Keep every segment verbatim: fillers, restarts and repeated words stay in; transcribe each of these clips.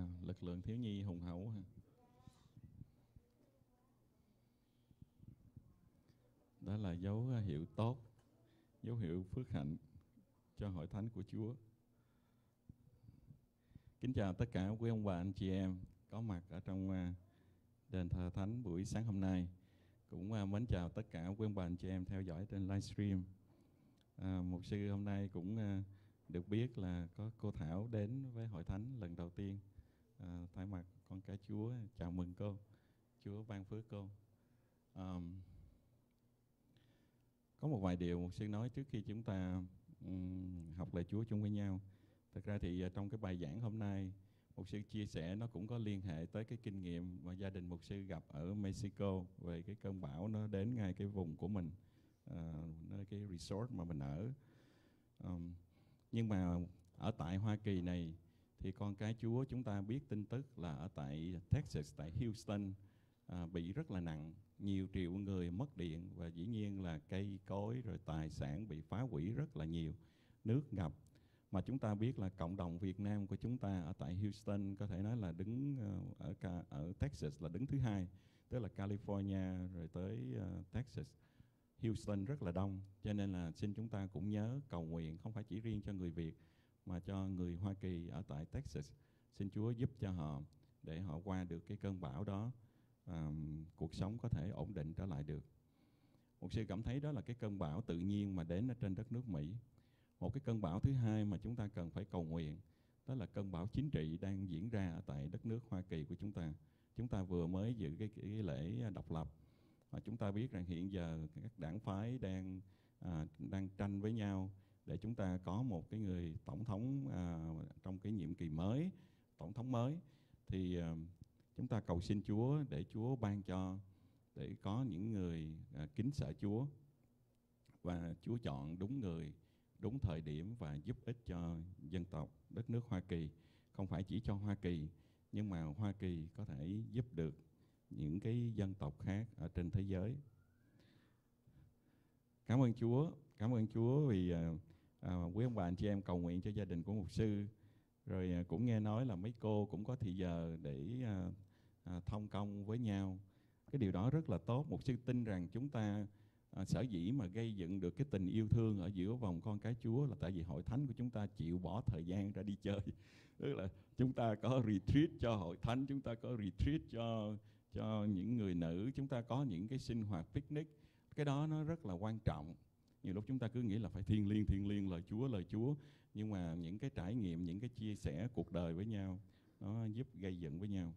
Wow, lực lượng thiếu nhi hùng hậu ha. Đó là dấu hiệu tốt, dấu hiệu phước hạnh cho hội thánh của Chúa. Kính chào tất cả quý ông bà anh chị em có mặt ở trong đền thờ thánh buổi sáng hôm nay. Cũng mến chào tất cả quý ông bà anh chị em theo dõi trên livestream. À, mục sư hôm nay cũng được biết là có cô Thảo đến với hội thánh lần đầu tiên. À, thay mặt con cái Chúa chào mừng cô, Chúa ban phước cô. À, có một vài điều mục sư nói trước khi chúng ta um, học lời Chúa chung với nhau. Thực ra thì trong cái bài giảng hôm nay, mục sư chia sẻ nó cũng có liên hệ tới cái kinh nghiệm mà gia đình mục sư gặp ở Mexico về cái cơn bão nó đến ngay cái vùng của mình, uh, nơi cái resort mà mình ở. Um, nhưng mà ở tại Hoa Kỳ này thì con cái Chúa chúng ta biết tin tức là ở tại Texas, tại Houston à, bị rất là nặng, nhiều triệu người mất điện và dĩ nhiên là cây cối rồi tài sản bị phá hủy rất là nhiều, nước ngập. Mà chúng ta biết là cộng đồng Việt Nam của chúng ta ở tại Houston có thể nói là đứng ở ở Texas là đứng thứ hai, tức là California rồi tới uh, Texas. Houston rất là đông, cho nên là xin chúng ta cũng nhớ cầu nguyện không phải chỉ riêng cho người Việt mà cho người Hoa Kỳ ở tại Texas. Xin Chúa giúp cho họ để họ qua được cái cơn bão đó, à, cuộc sống có thể ổn định trở lại được. Một sư cảm thấy đó là cái cơn bão tự nhiên mà đến ở trên đất nước Mỹ. Một cái cơn bão thứ hai mà chúng ta cần phải cầu nguyện, đó là cơn bão chính trị đang diễn ra ở tại đất nước Hoa Kỳ của chúng ta. Chúng ta vừa mới dự cái, cái lễ độc lập. Và chúng ta biết rằng hiện giờ các đảng phái đang à, đang tranh với nhau để chúng ta có một cái người tổng thống à, trong cái nhiệm kỳ mới, tổng thống mới. Thì à, chúng ta cầu xin Chúa để Chúa ban cho, để có những người à, kính sợ Chúa và Chúa chọn đúng người, đúng thời điểm và giúp ích cho dân tộc đất nước Hoa Kỳ. Không phải chỉ cho Hoa Kỳ, nhưng mà Hoa Kỳ có thể giúp được những cái dân tộc khác ở trên thế giới. Cảm ơn Chúa, cảm ơn Chúa vì à, à, quý ông bà anh chị em cầu nguyện cho gia đình của mục sư. Rồi à, cũng nghe nói là mấy cô cũng có thì giờ để à, à, thông công với nhau. Cái điều đó rất là tốt. Mục sư tin rằng chúng ta à, sở dĩ mà gây dựng được cái tình yêu thương ở giữa vòng con cái Chúa là tại vì hội thánh của chúng ta chịu bỏ thời gian ra đi chơi. Tức là chúng ta có retreat cho hội thánh, chúng ta có retreat cho cho những người nữ, chúng ta có những cái sinh hoạt picnic. Cái đó nó rất là quan trọng. Nhiều lúc chúng ta cứ nghĩ là phải thiêng liêng, thiêng liêng, lời Chúa, lời Chúa. Nhưng mà những cái trải nghiệm, những cái chia sẻ cuộc đời với nhau, nó giúp gây dựng với nhau.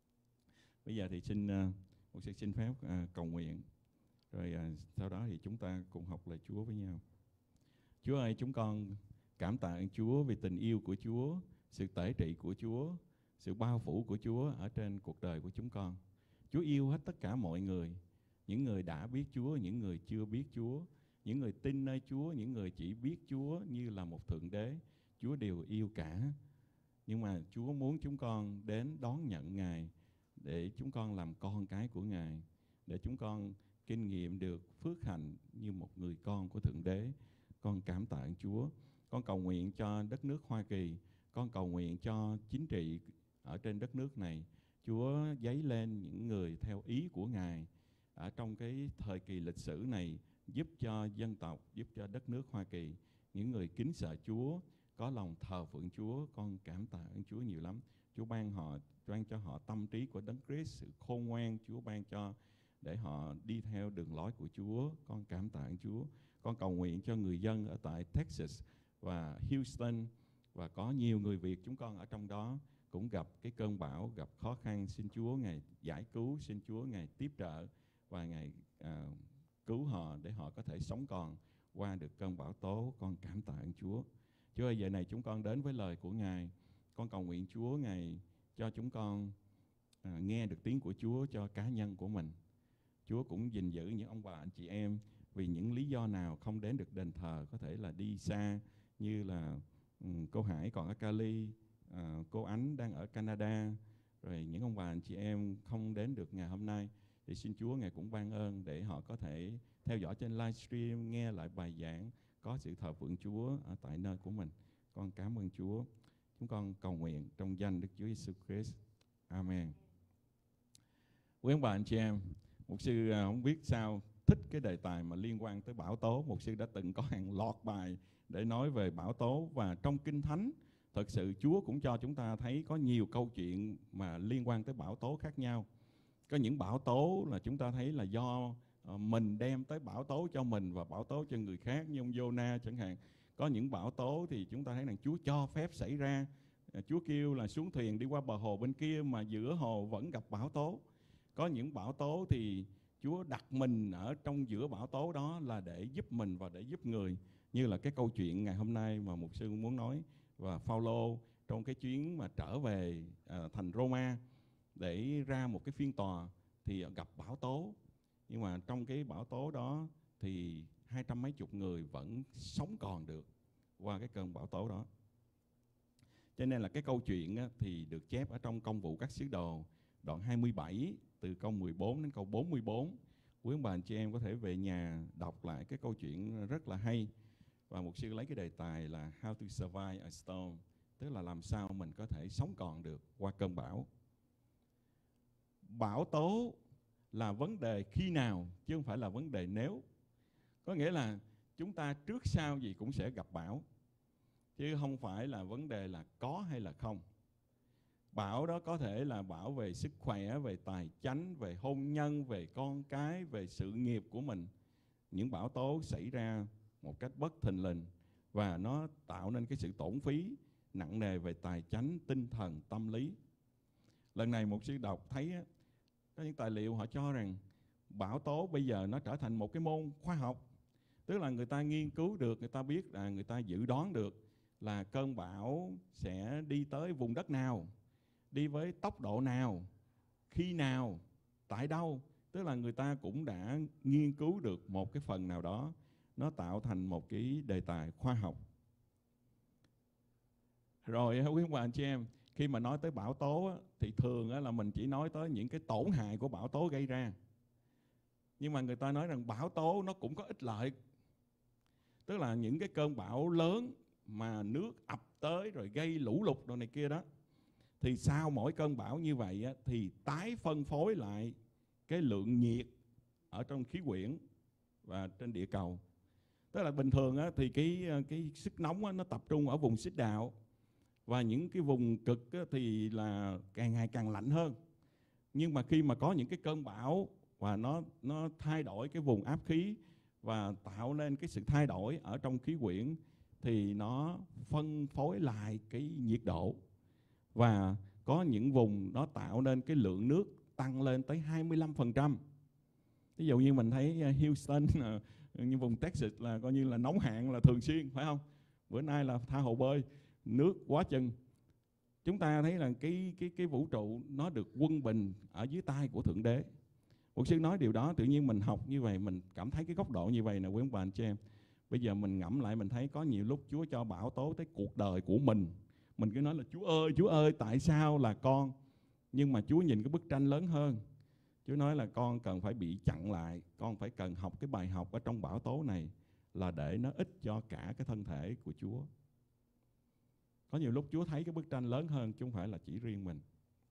Bây giờ thì xin, uh, một sự xin phép uh, cầu nguyện. Rồi uh, sau đó thì chúng ta cùng học lời Chúa với nhau. Chúa ơi, chúng con cảm tạ ơn Chúa vì tình yêu của Chúa, sự tể trị của Chúa, sự bao phủ của Chúa ở trên cuộc đời của chúng con. Chúa yêu hết tất cả mọi người, những người đã biết Chúa, những người chưa biết Chúa, những người tin nơi Chúa, những người chỉ biết Chúa như là một thượng đế. Chúa đều yêu cả. Nhưng mà Chúa muốn chúng con đến đón nhận Ngài để chúng con làm con cái của Ngài, để chúng con kinh nghiệm được phước hạnh như một người con của thượng đế. Con cảm tạ ơn Chúa. Con cầu nguyện cho đất nước Hoa Kỳ, con cầu nguyện cho chính trị ở trên đất nước này. Chúa dấy lên những người theo ý của Ngài ở trong cái thời kỳ lịch sử này, giúp cho dân tộc, giúp cho đất nước Hoa Kỳ, những người kính sợ Chúa, có lòng thờ phượng Chúa. Con cảm tạ ơn Chúa nhiều lắm. Chúa ban họ, ban cho họ tâm trí của Đấng Christ, sự khôn ngoan. Chúa ban cho để họ đi theo đường lối của Chúa. Con cảm tạ ơn Chúa. Con cầu nguyện cho người dân ở tại Texas và Houston, và có nhiều người Việt chúng con ở trong đó cũng gặp cái cơn bão, gặp khó khăn. Xin Chúa Ngài giải cứu, xin Chúa Ngài tiếp trợ và Ngài à, cứu họ để họ có thể sống còn qua được cơn bão tố. Con cảm tạ ơn Chúa. Chúa ơi, giờ này chúng con đến với lời của Ngài. Con cầu nguyện Chúa Ngài cho chúng con à, nghe được tiếng của Chúa cho cá nhân của mình. Chúa cũng gìn giữ những ông bà anh chị em vì những lý do nào không đến được đền thờ, có thể là đi xa như là um, cô Hải còn ở Cali, à, cô Ánh đang ở Canada, rồi những ông bà anh chị em không đến được ngày hôm nay. Thì xin Chúa Ngài cũng ban ơn để họ có thể theo dõi trên livestream, nghe lại bài giảng, có sự thờ phượng Chúa ở tại nơi của mình. Con cảm ơn Chúa. Chúng con cầu nguyện trong danh Đức Chúa Giêsu Christ. Amen. Quý ông bà anh chị em, mục sư không biết sao thích cái đề tài mà liên quan tới bão tố. Mục sư đã từng có hàng loạt bài để nói về bão tố, và trong Kinh Thánh thật sự Chúa cũng cho chúng ta thấy có nhiều câu chuyện mà liên quan tới bão tố khác nhau. Có những bão tố là chúng ta thấy là do mình đem tới bão tố cho mình và bão tố cho người khác, như ông Jonah chẳng hạn. Có những bão tố thì chúng ta thấy rằng Chúa cho phép xảy ra. Chúa kêu là xuống thuyền đi qua bờ hồ bên kia mà giữa hồ vẫn gặp bão tố. Có những bão tố thì Chúa đặt mình ở trong giữa bão tố đó là để giúp mình và để giúp người. Như là cái câu chuyện ngày hôm nay mà mục sư muốn nói, và Phaolô trong cái chuyến mà trở về à, thành Roma để ra một cái phiên tòa thì gặp bão tố. Nhưng mà trong cái bão tố đó thì hai trăm mấy chục người vẫn sống còn được qua cái cơn bão tố đó. Cho nên là cái câu chuyện á, thì được chép ở trong Công vụ các sứ đồ đoạn hai mươi bảy từ câu mười bốn đến câu bốn mươi bốn. Quý ông bà anh chị em có thể về nhà đọc lại cái câu chuyện rất là hay. Và mục sư lấy cái đề tài là How to survive a storm, tức là làm sao mình có thể sống còn được qua cơn bão. Bão tố là vấn đề khi nào chứ không phải là vấn đề nếu. Có nghĩa là chúng ta trước sau gì cũng sẽ gặp bão, chứ không phải là vấn đề là có hay là không. Bão đó có thể là bão về sức khỏe, về tài chánh, về hôn nhân, về con cái, về sự nghiệp của mình. Những bão tố xảy ra một cách bất thình lình và nó tạo nên cái sự tổn phí nặng nề về tài chánh, tinh thần, tâm lý. Lần này một sư đọc thấy có những tài liệu họ cho rằng bão tố bây giờ nó trở thành một cái môn khoa học. Tức là người ta nghiên cứu được, người ta biết là người ta dự đoán được là cơn bão sẽ đi tới vùng đất nào, đi với tốc độ nào, khi nào, tại đâu. Tức là người ta cũng đã nghiên cứu được một cái phần nào đó, nó tạo thành một cái đề tài khoa học. Rồi quý ông bà anh chị em, khi mà nói tới bão tố thì thường là mình chỉ nói tới những cái tổn hại của bão tố gây ra. Nhưng mà người ta nói rằng bão tố nó cũng có ích lợi. Tức là những cái cơn bão lớn mà nước ập tới rồi gây lũ lụt đồ này kia đó, thì sau mỗi cơn bão như vậy á, thì tái phân phối lại cái lượng nhiệt ở trong khí quyển và trên địa cầu. Tức là bình thường á, thì cái, cái sức nóng á, nó tập trung ở vùng xích đạo, và những cái vùng cực á, thì là càng ngày càng lạnh hơn. Nhưng mà khi mà có những cái cơn bão và nó, nó thay đổi cái vùng áp khí và tạo nên cái sự thay đổi ở trong khí quyển, thì nó phân phối lại cái nhiệt độ. Và có những vùng nó tạo nên cái lượng nước tăng lên tới hai mươi lăm phần trăm. Ví dụ như mình thấy Houston, như vùng Texas là coi như là nóng hạn là thường xuyên, phải không? Bữa nay là tha hồ bơi, nước quá chừng. Chúng ta thấy là cái, cái, cái vũ trụ nó được quân bình ở dưới tay của Thượng Đế. Mục sư nói điều đó, tự nhiên mình học như vậy, mình cảm thấy cái góc độ như vậy nè quý ông bà anh chị em. Bây giờ mình ngẫm lại mình thấy có nhiều lúc Chúa cho bão tố tới cuộc đời của mình. Mình cứ nói là Chúa ơi, Chúa ơi, tại sao là con? Nhưng mà Chúa nhìn cái bức tranh lớn hơn. Chúa nói là con cần phải bị chặn lại, con phải cần học cái bài học ở trong bão tố này là để nó ích cho cả cái thân thể của Chúa. Có nhiều lúc Chúa thấy cái bức tranh lớn hơn chứ không phải là chỉ riêng mình.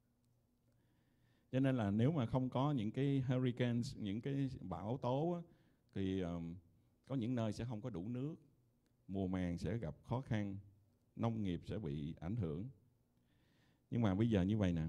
Cho nên là nếu mà không có những cái hurricanes, những cái bão tố á, thì um, có những nơi sẽ không có đủ nước, mùa màng sẽ gặp khó khăn, nông nghiệp sẽ bị ảnh hưởng. Nhưng mà bây giờ như vậy nè,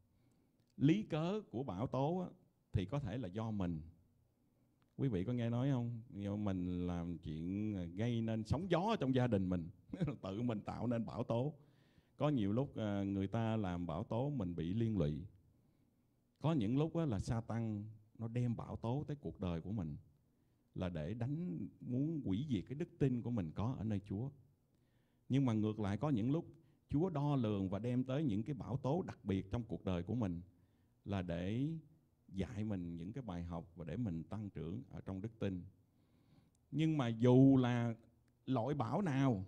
lý cớ của bão tố á, thì có thể là do mình. Quý vị có nghe nói không? Mình làm chuyện gây nên sóng gió trong gia đình mình, tự mình tạo nên bão tố. Có nhiều lúc người ta làm bão tố mình bị liên lụy. Có những lúc là Sa-tăng nó đem bão tố tới cuộc đời của mình là để đánh, muốn hủy diệt cái đức tin của mình có ở nơi Chúa. Nhưng mà ngược lại có những lúc Chúa đo lường và đem tới những cái bão tố đặc biệt trong cuộc đời của mình là để dạy mình những cái bài học và để mình tăng trưởng ở trong đức tin. Nhưng mà dù là loại bão nào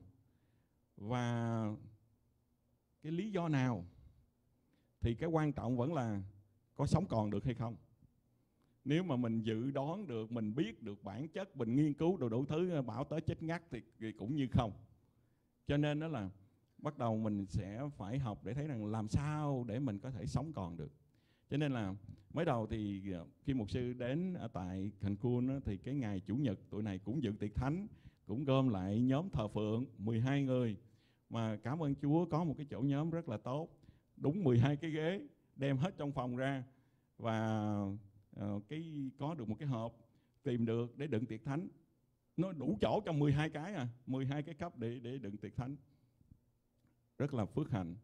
và cái lý do nào thì cái quan trọng vẫn là có sống còn được hay không. Nếu mà mình dự đoán được, mình biết được bản chất, mình nghiên cứu đủ đủ thứ, bão tới chết ngắt thì, thì cũng như không. Cho nên đó là bắt đầu mình sẽ phải học để thấy rằng làm sao để mình có thể sống còn được. Cho nên là mới đầu thì khi mục sư đến ở tại Cancun á, thì cái ngày Chủ nhật tụi này cũng dự tiệc thánh, cũng gom lại nhóm thờ phượng mười hai người. Mà cảm ơn Chúa có một cái chỗ nhóm rất là tốt, đúng mười hai cái ghế đem hết trong phòng ra, và uh, cái có được một cái hộp tìm được để đựng tiệc thánh. Nó đủ chỗ trong mười hai cái à, mười hai cái cup để để đựng tiệc thánh. Rất là phước hạnh.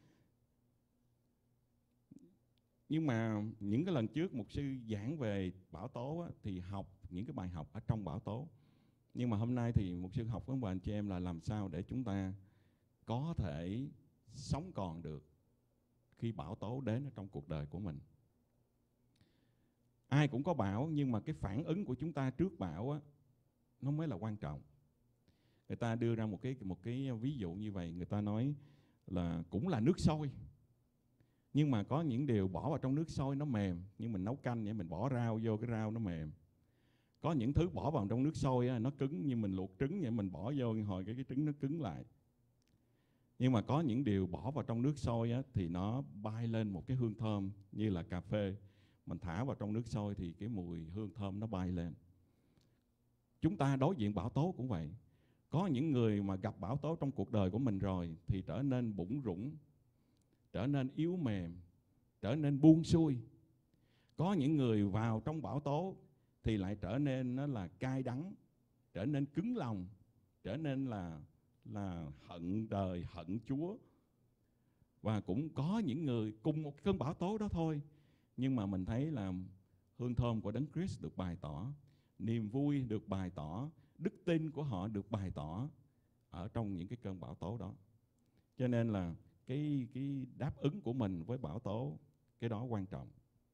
Nhưng mà những cái lần trước mục sư giảng về bão tố á, thì học những cái bài học ở trong bão tố. Nhưng mà hôm nay thì mục sư học với các anh chị em là làm sao để chúng ta có thể sống còn được khi bão tố đến ở trong cuộc đời của mình. Ai cũng có bão, nhưng mà cái phản ứng của chúng ta trước bão á, nó mới là quan trọng. Người ta đưa ra một cái một cái ví dụ như vậy, người ta nói là cũng là nước sôi, nhưng mà có những điều bỏ vào trong nước sôi nó mềm, nhưng mình nấu canh vậy mình bỏ rau vô cái rau nó mềm. Có những thứ bỏ vào trong nước sôi á, nó cứng, như mình luộc trứng vậy, mình bỏ vô hồi cái cái trứng nó cứng lại. Nhưng mà có những điều bỏ vào trong nước sôi á, thì nó bay lên một cái hương thơm, như là cà phê. Mình thả vào trong nước sôi thì cái mùi hương thơm nó bay lên. Chúng ta đối diện bão tố cũng vậy. Có những người mà gặp bão tố trong cuộc đời của mình rồi thì trở nên bủn rủn, trở nên yếu mềm, trở nên buông xuôi. Có những người vào trong bão tố thì lại trở nên nó là cay đắng, trở nên cứng lòng, trở nên là là hận đời, hận Chúa. Và cũng có những người cùng một cơn bão tố đó thôi, nhưng mà mình thấy là hương thơm của Đấng Christ được bày tỏ, niềm vui được bày tỏ, đức tin của họ được bày tỏ ở trong những cái cơn bão tố đó. Cho nên là cái, cái đáp ứng của mình với bão tố, cái đó quan trọng.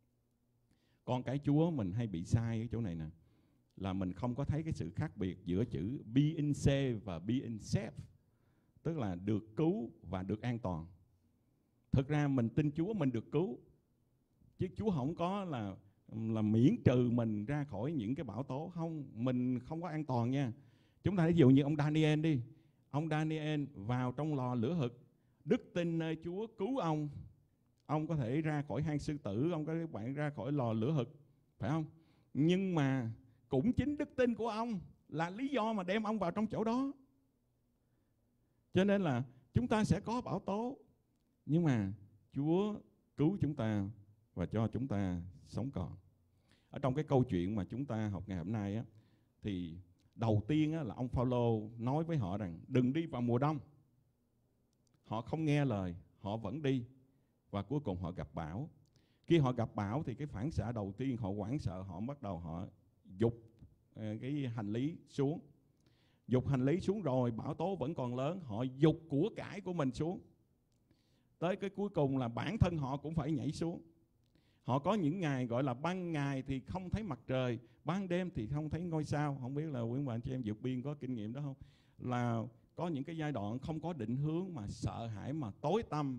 Con cái Chúa mình hay bị sai ở chỗ này nè, là mình không có thấy cái sự khác biệt giữa chữ being saved và being safe, tức là được cứu và được an toàn. Thực ra mình tin Chúa mình được cứu, chứ Chúa không có là là miễn trừ mình ra khỏi những cái bão tố. Không, mình không có an toàn nha. Chúng ta ví dụ như ông Daniel đi. Ông Daniel vào trong lò lửa hực, đức tin nơi Chúa cứu ông. Ông có thể ra khỏi hang sư tử, ông có thể bạn ra khỏi lò lửa hực, phải không? Nhưng mà cũng chính đức tin của ông là lý do mà đem ông vào trong chỗ đó. Cho nên là chúng ta sẽ có bão tố, nhưng mà Chúa cứu chúng ta và cho chúng ta sống còn. Ở trong cái câu chuyện mà chúng ta học ngày hôm nay á, thì đầu tiên á, là ông Phao-lô nói với họ rằng đừng đi vào mùa đông. Họ không nghe lời, họ vẫn đi, và cuối cùng họ gặp bão. Khi họ gặp bão thì cái phản xạ đầu tiên họ hoảng sợ, họ bắt đầu họ giục cái hành lý xuống. Giục hành lý xuống rồi bão tố vẫn còn lớn, họ giục của cải của mình xuống. Tới cái cuối cùng là bản thân họ cũng phải nhảy xuống. Họ có những ngày gọi là ban ngày thì không thấy mặt trời, ban đêm thì không thấy ngôi sao. Không biết là quý bà anh chị em vượt biên có kinh nghiệm đó không? Là có những cái giai đoạn không có định hướng mà sợ hãi mà tối tăm.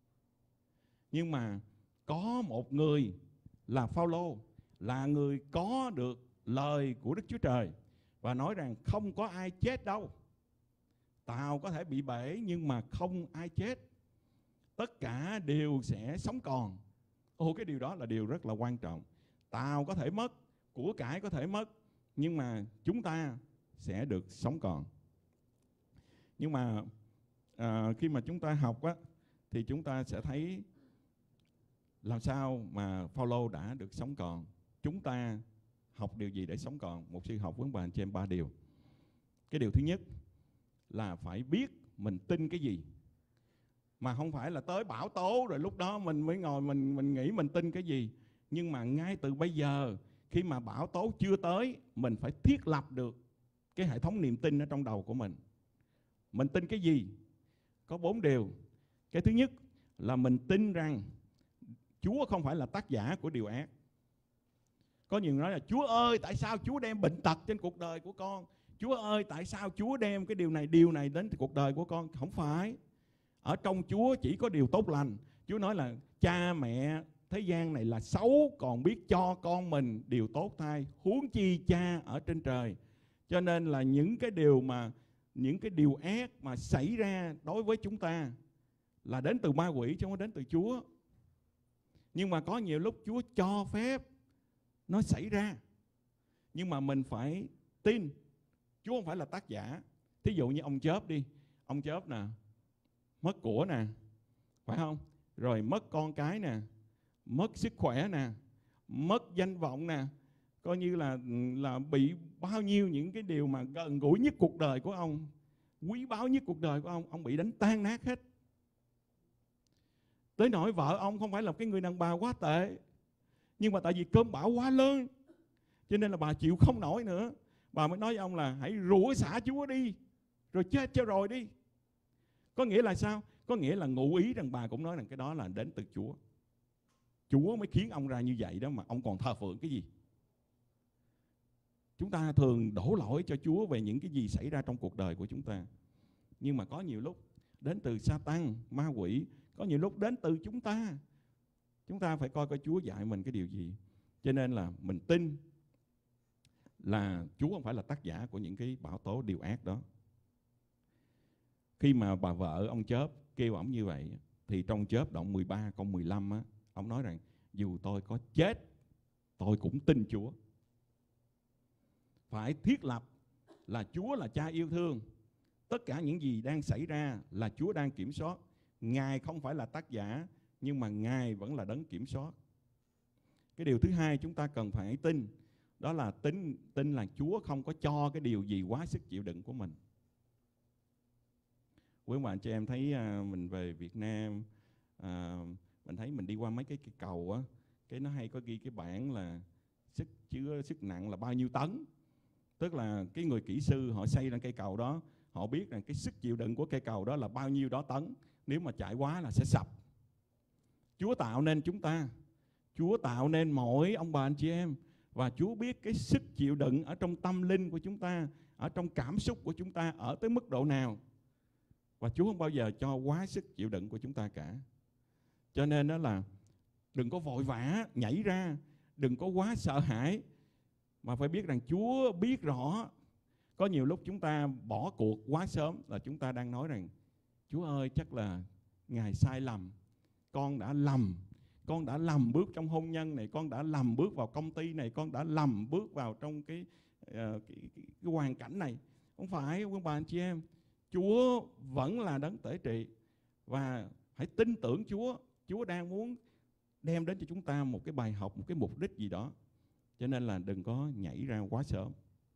Nhưng mà có một người là Phao-lô, là người có được lời của Đức Chúa Trời và nói rằng không có ai chết đâu. Tàu có thể bị bể nhưng mà không ai chết. Tất cả đều sẽ sống còn. Ồ, cái điều đó là điều rất là quan trọng. Tàu có thể mất, của cải có thể mất, nhưng mà chúng ta sẽ được sống còn. Nhưng mà à, khi mà chúng ta học á, thì chúng ta sẽ thấy làm sao mà Phao-lô đã được sống còn. Chúng ta học điều gì để sống còn? Một sư học với bà anh chị em ba điều. Cái điều thứ nhất là phải biết mình tin cái gì. Mà không phải là tới bão tố rồi lúc đó mình mới ngồi mình mình nghĩ mình tin cái gì. Nhưng mà ngay từ bây giờ, khi mà bão tố chưa tới, mình phải thiết lập được cái hệ thống niềm tin ở trong đầu của mình. Mình tin cái gì? Có bốn điều. Cái thứ nhất là mình tin rằng Chúa không phải là tác giả của điều ác. Có nhiều người nói là Chúa ơi, tại sao Chúa đem bệnh tật trên cuộc đời của con? Chúa ơi, tại sao Chúa đem cái điều này, điều này đến cuộc đời của con? Không phải. Ở trong Chúa chỉ có điều tốt lành. Chúa nói là cha mẹ thế gian này là xấu, còn biết cho con mình điều tốt thay, huống chi cha ở trên trời. Cho nên là những cái điều mà những cái điều ác mà xảy ra đối với chúng ta là đến từ ma quỷ chứ không đến từ Chúa. Nhưng mà có nhiều lúc Chúa cho phép nó xảy ra. Nhưng mà mình phải tin Chúa không phải là tác giả. Thí dụ như ông Chớp đi, ông Chớp nè, mất của nè, phải không? Rồi mất con cái nè, mất sức khỏe nè, mất danh vọng nè, coi như là là bị bao nhiêu những cái điều mà gần gũi nhất cuộc đời của ông, quý báu nhất cuộc đời của ông, ông bị đánh tan nát hết. Tới nỗi vợ ông không phải là cái người đàn bà quá tệ, nhưng mà tại vì cơn bão quá lớn, cho nên là bà chịu không nổi nữa. Bà mới nói với ông là hãy rủa xả Chúa đi, rồi chết cho rồi đi. Có nghĩa là sao? Có nghĩa là ngụ ý rằng bà cũng nói rằng cái đó là đến từ Chúa. Chúa mới khiến ông ra như vậy đó, mà ông còn thờ phượng cái gì? Chúng ta thường đổ lỗi cho Chúa về những cái gì xảy ra trong cuộc đời của chúng ta. Nhưng mà có nhiều lúc đến từ Sa-tan, ma quỷ, có nhiều lúc đến từ chúng ta. Chúng ta phải coi coi Chúa dạy mình cái điều gì. Cho nên là mình tin là Chúa không phải là tác giả của những cái bão tố điều ác đó. Khi mà bà vợ ông Chớp kêu ổng như vậy, thì trong Chớp đoạn mười ba câu mười lăm á, ông nói rằng dù tôi có chết, tôi cũng tin Chúa. Phải thiết lập là Chúa là cha yêu thương. Tất cả những gì đang xảy ra là Chúa đang kiểm soát. Ngài không phải là tác giả, nhưng mà Ngài vẫn là đấng kiểm soát. Cái điều thứ hai chúng ta cần phải tin, đó là tin, tin là Chúa không có cho cái điều gì quá sức chịu đựng của mình. Quý bạn chị em thấy à, mình về Việt Nam, à, mình thấy mình đi qua mấy cái cây cầu á, cái nó hay có ghi cái bảng là sức chứa sức nặng là bao nhiêu tấn. Tức là cái người kỹ sư họ xây lên cây cầu đó, họ biết rằng cái sức chịu đựng của cây cầu đó là bao nhiêu đó tấn. Nếu mà chạy quá là sẽ sập. Chúa tạo nên chúng ta, Chúa tạo nên mỗi ông bà anh chị em, và Chúa biết cái sức chịu đựng ở trong tâm linh của chúng ta, ở trong cảm xúc của chúng ta ở tới mức độ nào. Và Chúa không bao giờ cho quá sức chịu đựng của chúng ta cả. Cho nên đó là đừng có vội vã nhảy ra, đừng có quá sợ hãi, mà phải biết rằng Chúa biết rõ. Có nhiều lúc chúng ta bỏ cuộc quá sớm là chúng ta đang nói rằng Chúa ơi, chắc là Ngài sai lầm, con đã lầm, con đã lầm bước trong hôn nhân này, con đã lầm bước vào công ty này, con đã lầm bước vào trong cái, uh, cái, cái, cái hoàn cảnh này. Không phải, quý bà anh chị em, Chúa vẫn là đấng tể trị, và hãy tin tưởng Chúa. Chúa đang muốn đem đến cho chúng ta một cái bài học, một cái mục đích gì đó. Cho nên là đừng có nhảy ra quá sớm.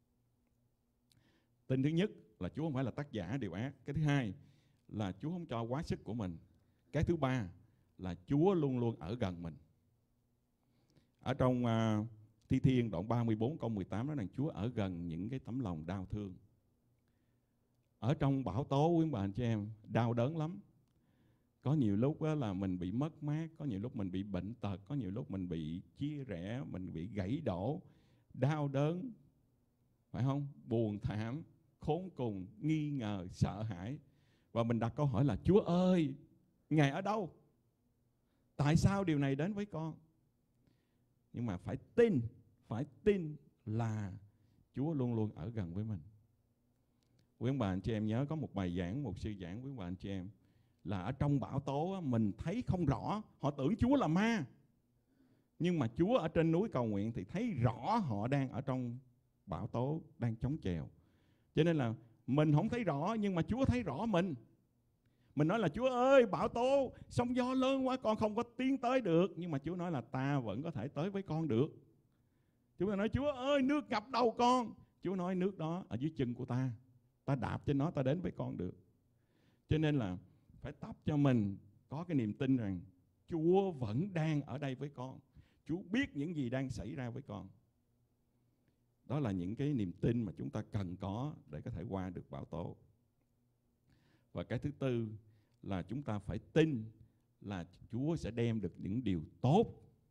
Tin thứ nhất là Chúa không phải là tác giả điều ác. Cái thứ hai là Chúa không cho quá sức của mình. Cái thứ ba là Chúa luôn luôn ở gần mình. Ở trong uh, Thi Thiên đoạn ba mươi bốn câu mười tám nói rằng Chúa ở gần những cái tấm lòng đau thương. Ở trong bão tố, quý bà anh chị em, đau đớn lắm. Có nhiều lúc là mình bị mất mát, có nhiều lúc mình bị bệnh tật, có nhiều lúc mình bị chia rẽ, mình bị gãy đổ, đau đớn, phải không? Buồn thảm, khốn cùng, nghi ngờ, sợ hãi. Và mình đặt câu hỏi là Chúa ơi, Ngài ở đâu? Tại sao điều này đến với con? Nhưng mà phải tin, phải tin là Chúa luôn luôn ở gần với mình. Quý ông bà anh chị em nhớ có một bài giảng, một sư giảng quý ông bà anh chị em, là ở trong bão tố mình thấy không rõ, họ tưởng Chúa là ma. Nhưng mà Chúa ở trên núi cầu nguyện thì thấy rõ họ đang ở trong bão tố, đang chống chèo. Cho nên là mình không thấy rõ, nhưng mà Chúa thấy rõ mình. Mình nói là Chúa ơi, bão tố, sóng gió lớn quá, con không có tiến tới được. Nhưng mà Chúa nói là ta vẫn có thể tới với con được. Chúng ta nói Chúa ơi, nước ngập đầu con. Chúa nói nước đó ở dưới chân của ta, ta đạp trên nó, ta đến với con được. Cho nên là phải tập cho mình có cái niềm tin rằng Chúa vẫn đang ở đây với con. Chúa biết những gì đang xảy ra với con. Đó là những cái niềm tin mà chúng ta cần có để có thể qua được bão tố. Và cái thứ tư là chúng ta phải tin là Chúa sẽ đem được những điều tốt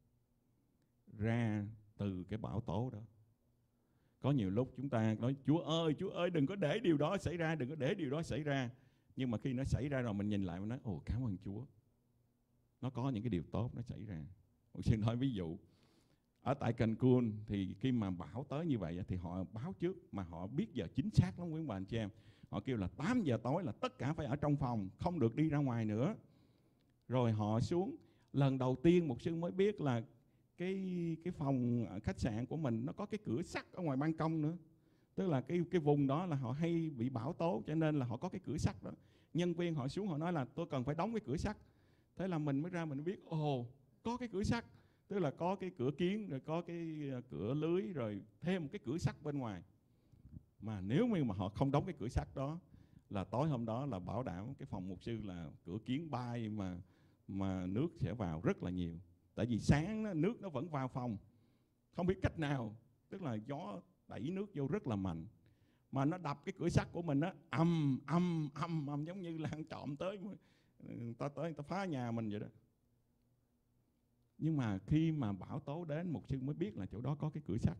ra từ cái bão tố đó. Có nhiều lúc chúng ta nói Chúa ơi, Chúa ơi, đừng có để điều đó xảy ra, đừng có để điều đó xảy ra. Nhưng mà khi nó xảy ra rồi mình nhìn lại và nói, ồ, cảm ơn Chúa, nó có những cái điều tốt nó xảy ra. Tôi xin nói ví dụ, ở tại Cancun thì khi mà bão tới như vậy thì họ báo trước, mà họ biết giờ chính xác lắm quý bà anh chị em. Họ kêu là tám giờ tối là tất cả phải ở trong phòng, không được đi ra ngoài nữa. Rồi họ xuống, lần đầu tiên mục sư mới biết là cái cái phòng khách sạn của mình nó có cái cửa sắt ở ngoài ban công nữa. Tức là cái cái vùng đó là họ hay bị bão tố, cho nên là họ có cái cửa sắt đó. Nhân viên họ xuống họ nói là tôi cần phải đóng cái cửa sắt. Thế là mình mới ra mình biết ồ, có cái cửa sắt. Tức là có cái cửa kiến, rồi có cái cửa lưới, rồi thêm một cái cửa sắt bên ngoài. Mà nếu như mà họ không đóng cái cửa sắt đó là tối hôm đó là bảo đảm cái phòng mục sư là cửa kiến bay mà mà nước sẽ vào rất là nhiều. Tại vì sáng đó, nước nó vẫn vào phòng, không biết cách nào, tức là gió đẩy nước vô rất là mạnh. Mà nó đập cái cửa sắt của mình á, ầm ầm ầm ầm giống như là ăn trộm tới, người ta tới người ta phá nhà mình vậy đó. Nhưng mà khi mà bão tố đến, mục sư mới biết là chỗ đó có cái cửa sắt.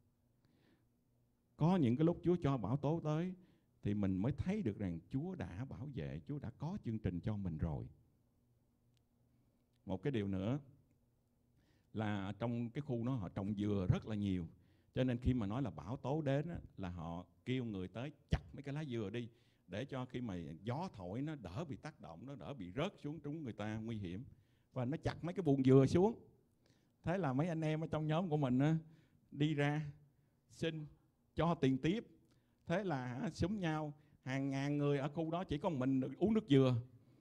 Có những cái lúc Chúa cho bão tố tới thì mình mới thấy được rằng Chúa đã bảo vệ, Chúa đã có chương trình cho mình rồi. Một cái điều nữa là trong cái khu đó họ trồng dừa rất là nhiều. Cho nên khi mà nói là bão tố đến á, là họ kêu người tới chặt mấy cái lá dừa đi, để cho khi mà gió thổi nó đỡ bị tác động, nó đỡ bị rớt xuống trúng người ta nguy hiểm. Và nó chặt mấy cái buồng dừa xuống. Thế là mấy anh em ở trong nhóm của mình á, đi ra xin cho tiền tiếp. Thế là xúm nhau, hàng ngàn người ở khu đó chỉ có mình được uống nước dừa.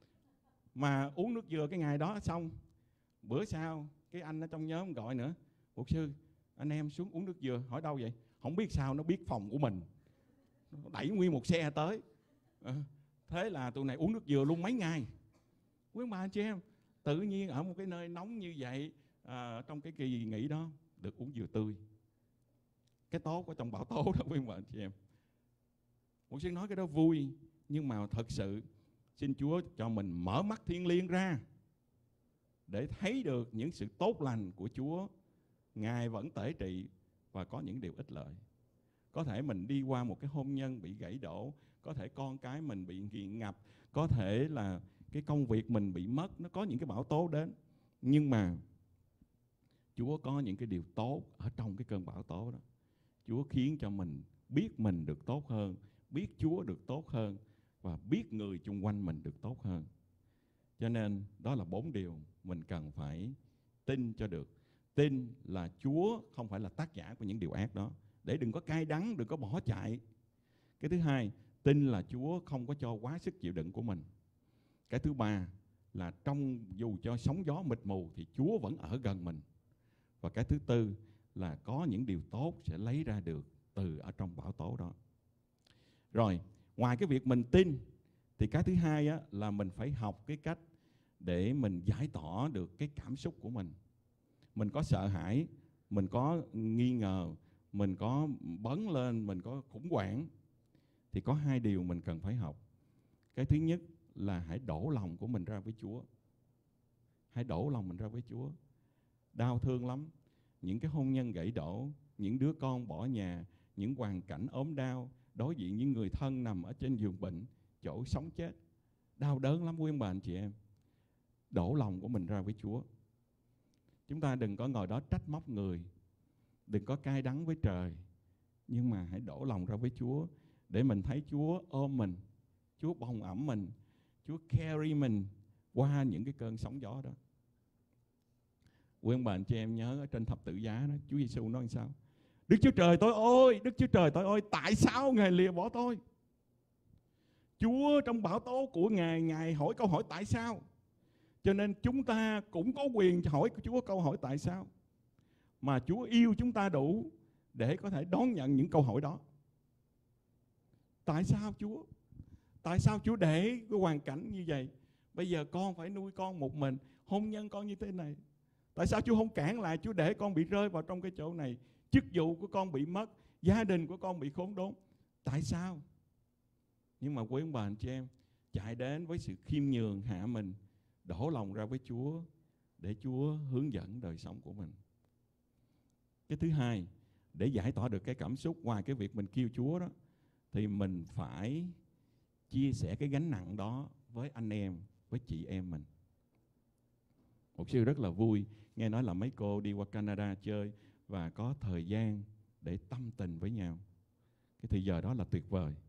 Mà uống nước dừa cái ngày đó xong, bữa sau cái anh ở trong nhóm gọi nữa, mục sư anh em xuống uống nước dừa. Hỏi đâu vậy? Không biết sao nó biết phòng của mình, nó đẩy nguyên một xe tới. à, Thế là tụi này uống nước dừa luôn mấy ngày. Quý bà anh chị em, tự nhiên ở một cái nơi nóng như vậy, à, trong cái kỳ nghỉ đó được uống dừa tươi. Cái tốt ở trong bão tố đó quý bà anh chị em. Mục sư nói cái đó vui, nhưng mà thật sự xin Chúa cho mình mở mắt thiên liêng ra để thấy được những sự tốt lành của Chúa. Ngài vẫn tể trị và có những điều ích lợi. Có thể mình đi qua một cái hôn nhân bị gãy đổ, có thể con cái mình bị nghiện ngập, có thể là cái công việc mình bị mất, nó có những cái bão tố đến. Nhưng mà Chúa có những cái điều tốt ở trong cái cơn bão tố đó. Chúa khiến cho mình biết mình được tốt hơn, biết Chúa được tốt hơn, và biết người chung quanh mình được tốt hơn. Cho nên đó là bốn điều mình cần phải tin cho được. Tin là Chúa không phải là tác giả của những điều ác đó, để đừng có cay đắng, đừng có bỏ chạy. Cái thứ hai, tin là Chúa không có cho quá sức chịu đựng của mình. Cái thứ ba là trong dù cho sóng gió mịt mù thì Chúa vẫn ở gần mình. Và cái thứ tư là có những điều tốt sẽ lấy ra được từ ở trong bão tố đó. Rồi, ngoài cái việc mình tin thì cái thứ hai á, là mình phải học cái cách để mình giải tỏa được cái cảm xúc của mình. Mình có sợ hãi, mình có nghi ngờ, mình có bấn lên, mình có khủng hoảng, thì có hai điều mình cần phải học. Cái thứ nhất là hãy đổ lòng của mình ra với Chúa. Hãy đổ lòng mình ra với Chúa. Đau thương lắm. Những cái hôn nhân gãy đổ, những đứa con bỏ nhà, những hoàn cảnh ốm đau, đối diện những người thân nằm ở trên giường bệnh, chỗ sống chết. Đau đớn lắm quý ông bà anh chị em. Đổ lòng của mình ra với Chúa. Chúng ta đừng có ngồi đó trách móc người, đừng có cay đắng với trời, nhưng mà hãy đổ lòng ra với Chúa để mình thấy Chúa ôm mình, Chúa bồng ẵm mình, Chúa carry mình qua những cái cơn sóng gió đó. Quý ông bà anh chị em nhớ ở trên thập tự giá đó, Chúa Giêsu nói sao? Đức Chúa Trời tôi ơi, Đức Chúa Trời tôi ơi, tại sao Ngài lìa bỏ tôi? Chúa trong bão tố của Ngài, Ngài hỏi câu hỏi tại sao? Cho nên chúng ta cũng có quyền hỏi Chúa câu hỏi tại sao. Mà Chúa yêu chúng ta đủ để có thể đón nhận những câu hỏi đó. Tại sao Chúa? Tại sao Chúa để cái hoàn cảnh như vậy? Bây giờ con phải nuôi con một mình, hôn nhân con như thế này. Tại sao Chúa không cản lại, Chúa để con bị rơi vào trong cái chỗ này, chức vụ của con bị mất, gia đình của con bị khốn đốn? Tại sao? Nhưng mà quý ông bà anh chị em chạy đến với sự khiêm nhường hạ mình, đổ lòng ra với Chúa để Chúa hướng dẫn đời sống của mình. Cái thứ hai, để giải tỏa được cái cảm xúc, ngoài cái việc mình kêu Chúa đó, thì mình phải chia sẻ cái gánh nặng đó với anh em, với chị em mình. Một sư rất là vui nghe nói là mấy cô đi qua Canada chơi và có thời gian để tâm tình với nhau. Cái thời giờ đó là tuyệt vời.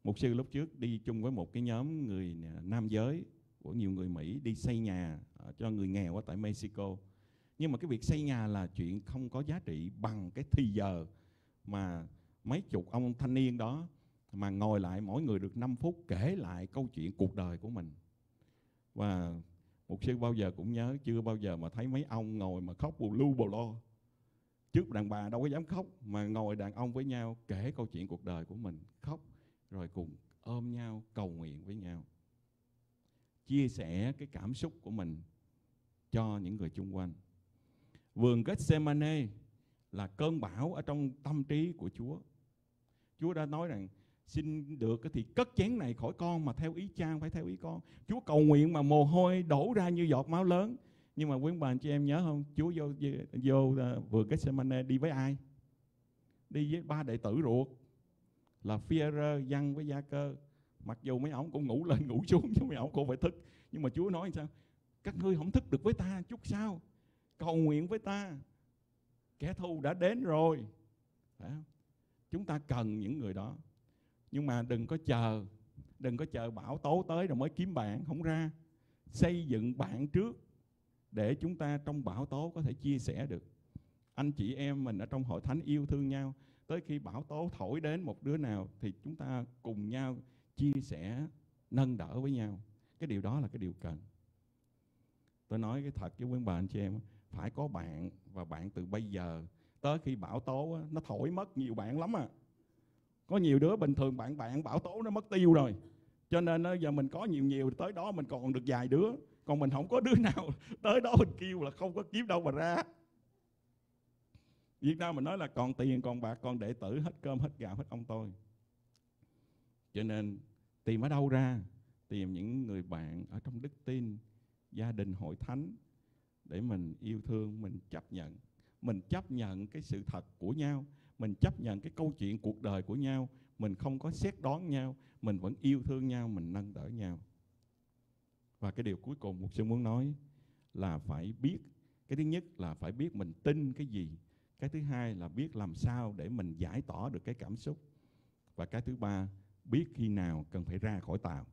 Mục sư lúc trước đi chung với một cái nhóm người nam giới của nhiều người Mỹ đi xây nhà cho người nghèo ở tại Mexico. Nhưng mà cái việc xây nhà là chuyện không có giá trị bằng cái thì giờ mà mấy chục ông thanh niên đó mà ngồi lại mỗi người được năm phút kể lại câu chuyện cuộc đời của mình. Và mục sư bao giờ cũng nhớ, chưa bao giờ mà thấy mấy ông ngồi mà khóc bù lu bù lo. Trước đàn bà đâu có dám khóc, mà ngồi đàn ông với nhau kể câu chuyện cuộc đời của mình, khóc rồi cùng ôm nhau cầu nguyện với nhau, chia sẻ cái cảm xúc của mình cho những người chung quanh. Vườn Gethsemane là cơn bão ở trong tâm trí của Chúa. Chúa đã nói rằng xin được thì cất chén này khỏi con, mà theo ý cha không phải theo ý con. Chúa cầu nguyện mà mồ hôi đổ ra như giọt máu lớn. Nhưng mà quý bà anh chị em nhớ không, Chúa vô, vô, vô uh, vườn Gethsemane đi với ai? Đi với ba đệ tử ruột là Phi-e-rơ, Giăng với Gia-cơ. Mặc dù mấy ổng cũng ngủ lên ngủ xuống chứ mấy ổng cũng phải thức. Nhưng mà Chúa nói sao? Các ngươi không thức được với ta chút sao? Cầu nguyện với ta, kẻ thù đã đến rồi. Phải không? Chúng ta cần những người đó. Nhưng mà đừng có chờ, đừng có chờ bão tố tới rồi mới kiếm bạn, không ra. Xây dựng bạn trước để chúng ta trong bão tố có thể chia sẻ được. Anh chị em mình ở trong hội thánh yêu thương nhau. Tới khi bão tố thổi đến một đứa nào thì chúng ta cùng nhau chia sẻ, nâng đỡ với nhau. Cái điều đó là cái điều cần. Tôi nói cái thật với quý bà anh chị em, phải có bạn, và bạn từ bây giờ tới khi bão tố nó thổi mất nhiều bạn lắm à. Có nhiều đứa bình thường bạn bạn bão tố nó mất tiêu rồi. Cho nên giờ mình có nhiều nhiều tới đó mình còn được vài đứa. Còn mình không có đứa nào tới đó mình kêu là không có kiếm đâu mà ra. Việt Nam mình nói là còn tiền, còn bạc, còn đệ tử, hết cơm, hết gạo, hết ông tôi. Cho nên tìm ở đâu ra? Tìm những người bạn ở trong đức tin, gia đình hội thánh để mình yêu thương, mình chấp nhận. Mình chấp nhận cái sự thật của nhau, mình chấp nhận cái câu chuyện cuộc đời của nhau. Mình không có xét đoán nhau, mình vẫn yêu thương nhau, mình nâng đỡ nhau. Và cái điều cuối cùng mục sư muốn nói là phải biết, cái thứ nhất là phải biết mình tin cái gì. Cái thứ hai là biết làm sao để mình giải tỏa được cái cảm xúc. Và cái thứ ba, biết khi nào cần phải ra khỏi tàu.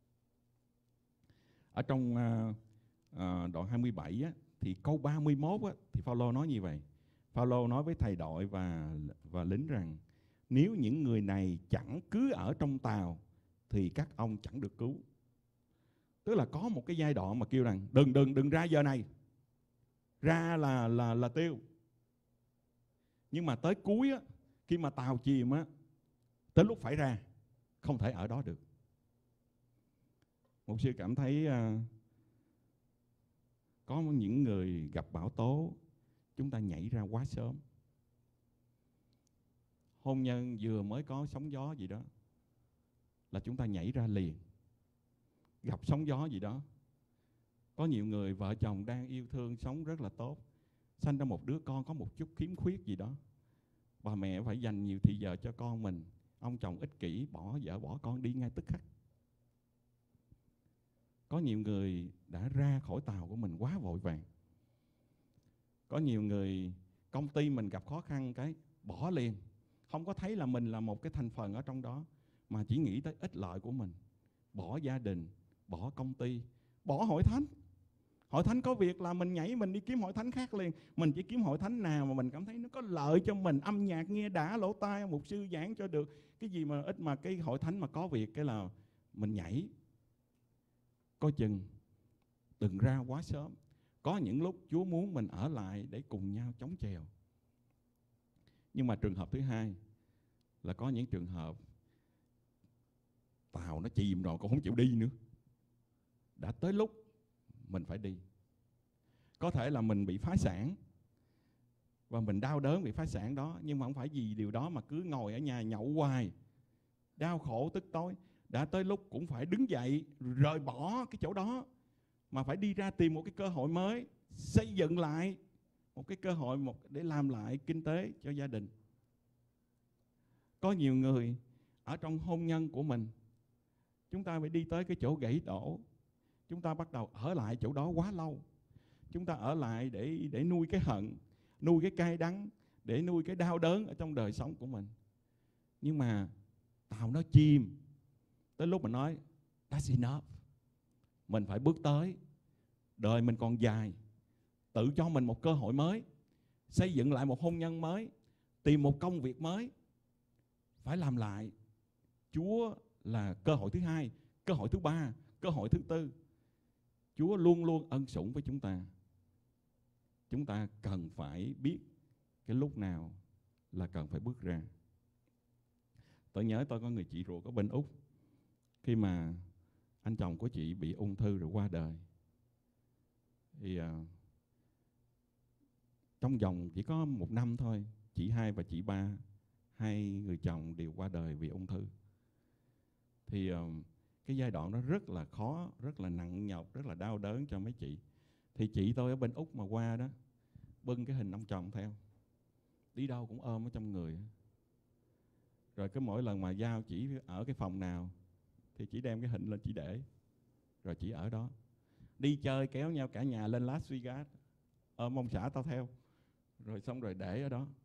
Ở trong uh, uh, đoạn hai mươi bảy á, thì câu ba mươi mốt á, thì Phaolô nói như vậy. Phaolô nói với thầy đội và, và lính rằng nếu những người này chẳng cứ ở trong tàu thì các ông chẳng được cứu. Tức là có một cái giai đoạn mà kêu rằng đừng đừng đừng ra giờ này, ra là là là tiêu. Nhưng mà tới cuối á, khi mà tàu chìm á, tới lúc phải ra, không thể ở đó được. Mục sư cảm thấy uh, có những người gặp bão tố, chúng ta nhảy ra quá sớm. Hôn nhân vừa mới có sóng gió gì đó là chúng ta nhảy ra liền. Gặp sóng gió gì đó, có nhiều người vợ chồng đang yêu thương, sống rất là tốt, sanh ra một đứa con có một chút khiếm khuyết gì đó, bà mẹ phải dành nhiều thời giờ cho con mình. Ông chồng ích kỷ, bỏ vợ bỏ con đi ngay tức khắc. Có nhiều người đã ra khỏi tàu của mình quá vội vàng. Có nhiều người công ty mình gặp khó khăn cái bỏ liền, không có thấy là mình là một cái thành phần ở trong đó, mà chỉ nghĩ tới ích lợi của mình. Bỏ gia đình, bỏ công ty, bỏ hội thánh. Hội thánh có việc là mình nhảy, mình đi kiếm hội thánh khác liền. Mình chỉ kiếm hội thánh nào mà mình cảm thấy nó có lợi cho mình, âm nhạc nghe đã lỗ tai, mục sư giảng cho được. Cái gì mà ít mà cái hội thánh mà có việc cái là mình nhảy. Coi chừng đừng ra quá sớm. Có những lúc Chúa muốn mình ở lại để cùng nhau chống chèo. Nhưng mà trường hợp thứ hai là có những trường hợp tàu nó chìm rồi cũng không chịu đi nữa. Đã tới lúc mình phải đi. Có thể là mình bị phá sản và mình đau đớn bị phá sản đó, nhưng mà không phải vì điều đó mà cứ ngồi ở nhà nhậu hoài, đau khổ tức tối. Đã tới lúc cũng phải đứng dậy rời bỏ cái chỗ đó, mà phải đi ra tìm một cái cơ hội mới, xây dựng lại một cái cơ hội một để làm lại kinh tế cho gia đình. Có nhiều người ở trong hôn nhân của mình, chúng ta phải đi tới cái chỗ gãy đổ, chúng ta bắt đầu ở lại chỗ đó quá lâu. Chúng ta ở lại để, để nuôi cái hận, nuôi cái cay đắng, để nuôi cái đau đớn ở trong đời sống của mình. Nhưng mà tàu nó chìm, tới lúc mình nói that's enough, mình phải bước tới. Đời mình còn dài, tự cho mình một cơ hội mới, xây dựng lại một hôn nhân mới, tìm một công việc mới, phải làm lại. Chúa là cơ hội thứ hai, cơ hội thứ ba, cơ hội thứ tư. Chúa luôn luôn ân sủng với chúng ta. Chúng ta cần phải biết cái lúc nào là cần phải bước ra. Tôi nhớ tôi có người chị ruột ở bên Úc. Khi mà anh chồng của chị bị ung thư rồi qua đời, thì uh, trong vòng chỉ có một năm thôi, chị hai và chị ba, hai người chồng đều qua đời vì ung thư. Thì uh, cái giai đoạn đó rất là khó, rất là nặng nhọc, rất là đau đớn cho mấy chị. Thì chị tôi ở bên Úc mà qua đó, bưng cái hình ông chồng theo, đi đâu cũng ôm ở trong người. Rồi cứ mỗi lần mà giao chỉ ở cái phòng nào thì chỉ đem cái hình lên chỉ để, rồi chỉ ở đó. Đi chơi kéo nhau cả nhà lên Las Vegas, ôm ông xã tao theo, rồi xong rồi để ở đó.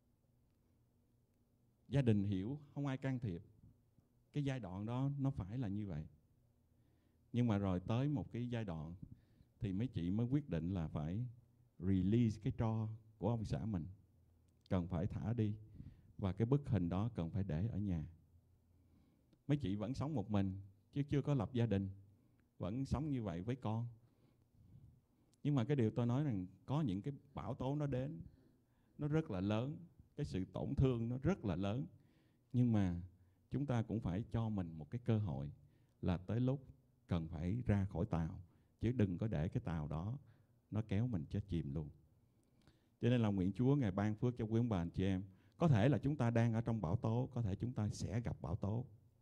Gia đình hiểu, không ai can thiệp. Cái giai đoạn đó nó phải là như vậy. Nhưng mà rồi tới một cái giai đoạn thì mấy chị mới quyết định là phải release cái tro của ông xã mình, cần phải thả đi, và cái bức hình đó cần phải để ở nhà. Mấy chị vẫn sống một mình, chứ chưa có lập gia đình, vẫn sống như vậy với con. Nhưng mà cái điều tôi nói rằng có những cái bão tố nó đến, nó rất là lớn, cái sự tổn thương nó rất là lớn. Nhưng mà chúng ta cũng phải cho mình một cái cơ hội là tới lúc cần phải ra khỏi tàu, chứ đừng có để cái tàu đó nó kéo mình chết chìm luôn. Cho nên là nguyện Chúa Ngài ban phước cho quý ông bà anh chị em. Có thể là chúng ta đang ở trong bão tố, có thể chúng ta sẽ gặp bão tố.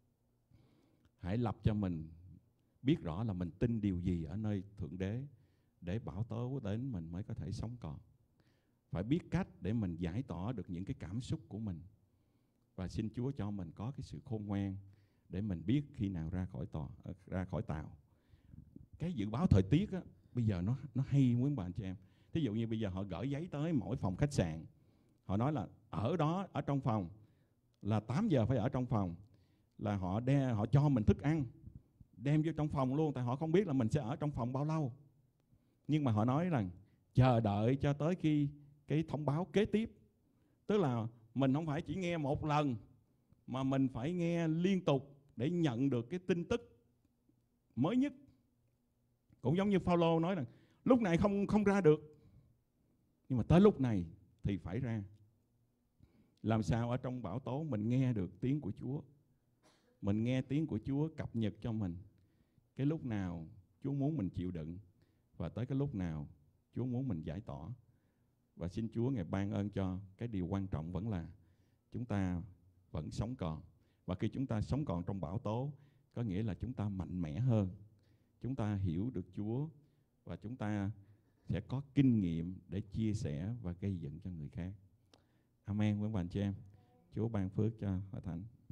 Hãy lập cho mình biết rõ là mình tin điều gì ở nơi Thượng Đế, để bão tố đến mình mới có thể sống còn. Phải biết cách để mình giải tỏa được những cái cảm xúc của mình. Và xin Chúa cho mình có cái sự khôn ngoan để mình biết khi nào ra khỏi tòa, ra khỏi tàu. Cái dự báo thời tiết á, bây giờ nó nó hay quý bà anh chị em. Thí dụ như bây giờ họ gửi giấy tới mỗi phòng khách sạn, họ nói là ở đó, ở trong phòng là tám giờ phải ở trong phòng, là họ đem, họ cho mình thức ăn đem vô trong phòng luôn, tại họ không biết là mình sẽ ở trong phòng bao lâu. Nhưng mà họ nói rằng chờ đợi cho tới khi cái thông báo kế tiếp. Tức là mình không phải chỉ nghe một lần, mà mình phải nghe liên tục để nhận được cái tin tức mới nhất. Cũng giống như Phaolô nói rằng lúc này không không ra được, nhưng mà tới lúc này thì phải ra. Làm sao ở trong bão tố mình nghe được tiếng của Chúa, mình nghe tiếng của Chúa cập nhật cho mình cái lúc nào Chúa muốn mình chịu đựng, và tới cái lúc nào Chúa muốn mình giải tỏa. Và xin Chúa Ngài ban ơn cho cái điều quan trọng vẫn là chúng ta vẫn sống còn. Và khi chúng ta sống còn trong bão tố, có nghĩa là chúng ta mạnh mẽ hơn, chúng ta hiểu được Chúa, và chúng ta sẽ có kinh nghiệm để chia sẻ và gây dựng cho người khác. Amen quý bà anh chị em. Chúa ban phước cho Hội Thánh.